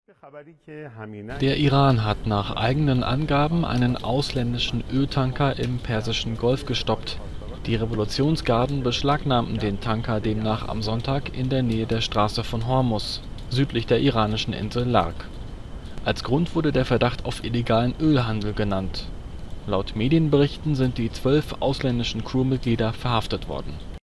Der Iran hat nach eigenen Angaben einen ausländischen Öltanker im Persischen Golf gestoppt. Die Revolutionsgarden beschlagnahmten den Tanker demnach am Sonntag in der Nähe der Straße von Hormuz, südlich der iranischen Insel Lark. Als Grund wurde der Verdacht auf illegalen Ölhandel genannt. Laut Medienberichten sind die 12 ausländischen Crewmitglieder verhaftet worden